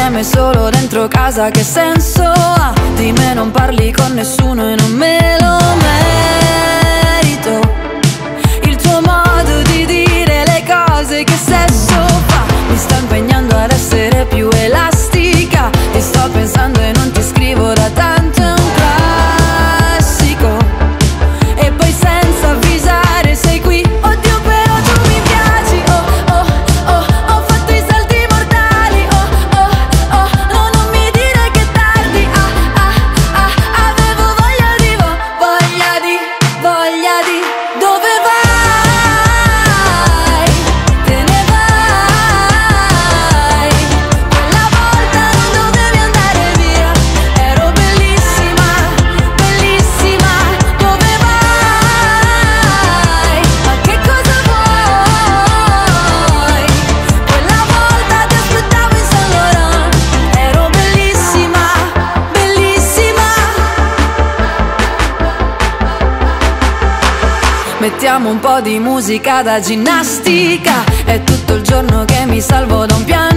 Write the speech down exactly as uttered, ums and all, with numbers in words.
insieme solo dentro casa, che senso ha? Di me non parli con nessuno e non me lo merito. Il tuo modo di dire le cose, che sesso fa? Mi sto impegnando ad essere più elastica. Ti sto pensando e non ti scrivo da tanto, è un classico. E poi senza avvisare sei qui. Oddio però tu mi piaci, oh oh oh. Ho fatto i salti mortali, oh oh oh. No, non mi dire che è tardi, ah ah ah. Avevo voglia di, vo- voglia di, voglia di. Dove vai? Te ne vai. Quella volta non dovevi andare via. Ero bellissima, bellissima. Dove vai? Ma che cosa vuoi? Quella volta ti aspettavo in Saint Laurent. Ero bellissima, bellissima. Mettiamo un po' di musica da ginnastica. È tutto il giorno che mi salvo da un piano